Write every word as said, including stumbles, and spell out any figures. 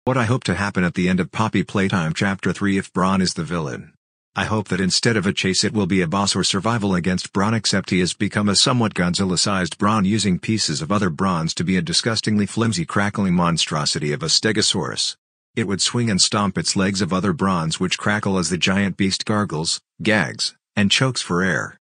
What I hope to happen at the end of Poppy Playtime Chapter three if Bron is the villain. I hope that instead of a chase it will be a boss or survival against Bron, except he has become a somewhat Godzilla-sized Bron, using pieces of other Brons to be a disgustingly flimsy crackling monstrosity of a Stegosaurus. It would swing and stomp its legs of other Brons which crackle as the giant beast gargles, gags, and chokes for air.